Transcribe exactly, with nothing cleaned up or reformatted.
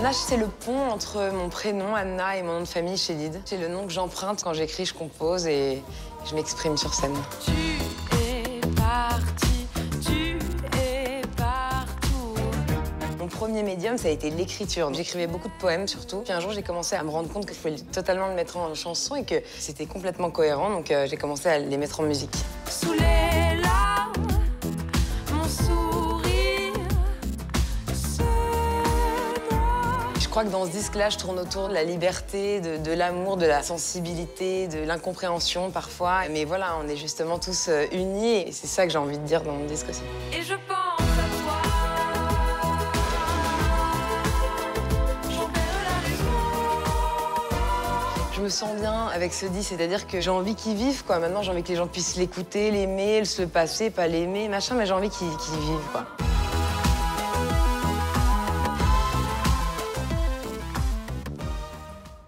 Nash, c'est le pont entre mon prénom, Anna, et mon nom de famille, Chédid. C'est le nom que j'emprunte quand j'écris, je compose et je m'exprime sur scène. Tu es parti, tu es partout. Mon premier médium, ça a été l'écriture. J'écrivais beaucoup de poèmes, surtout. Puis un jour, j'ai commencé à me rendre compte que je pouvais totalement le mettre en chanson et que c'était complètement cohérent, donc euh, j'ai commencé à les mettre en musique. Sous les larmes, mon sourire se noie. Je crois que dans ce disque-là, je tourne autour de la liberté, de, de l'amour, de la sensibilité, de l'incompréhension parfois. Mais voilà, on est justement tous euh, unis et c'est ça que j'ai envie de dire dans mon disque aussi. Et je pense à toi. J'en perds la raison. Je me sens bien avec ce disque, c'est-à-dire que j'ai envie qu'il vive, quoi. Maintenant, j'ai envie que les gens puissent l'écouter, l'aimer, se le passer, pas l'aimer, machin, mais j'ai envie qu'il qu'il vive, quoi.